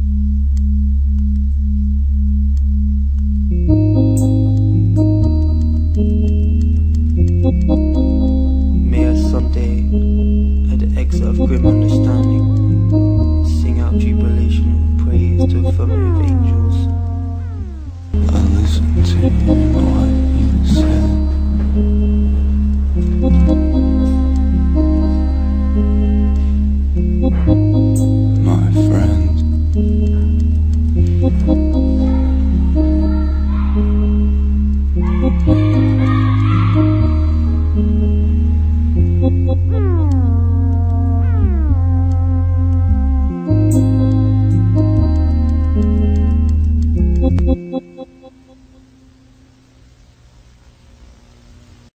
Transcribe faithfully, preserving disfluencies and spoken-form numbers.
May I someday, at the exit of grim understanding, sing out jubilation and praise to a firmament of angels. I listen to you.